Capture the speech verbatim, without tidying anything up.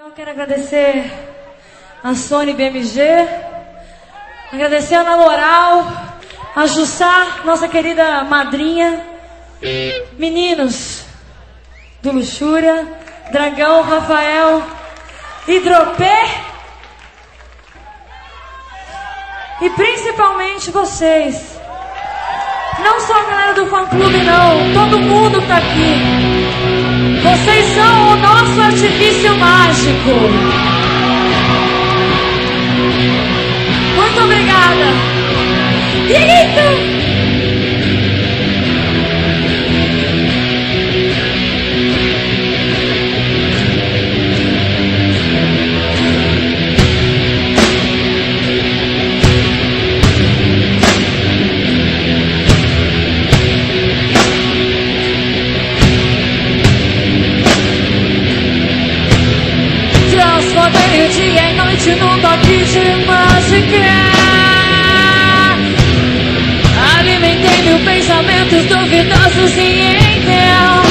Eu quero agradecer a Sony B M G, agradecer a Ana Moral, a Jussá, nossa querida madrinha, meninos do Luxúria, Dragão, Rafael, Hidropé e principalmente vocês. Não só a galera do fã-clube não, todo mundo que tá aqui. Vocês são o nosso artifício mágico. Muito obrigada. Dieguito! Transformei o dia em noite num toque de mágica. Alimentei mil pensamentos duvidosos e em Deus.